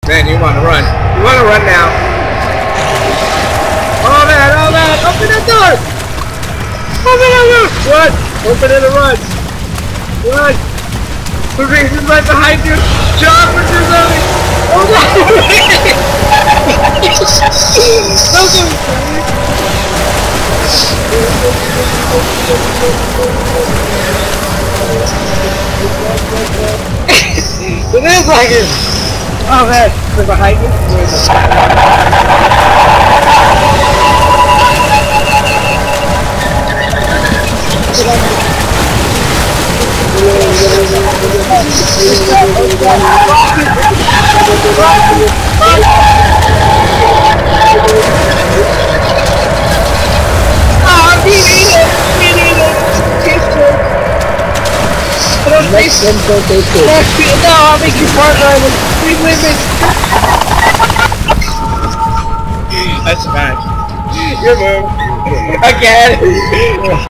Man, you want to run. You want to run now. Oh man, open that door! Open that door! Run! Open it and run! Run! Maurice is right behind you! Jump or do something! Oh no! It is like it! Oh man, they're behind you? No, I'll make you partner with 3 women. That's bad. Your move. Again.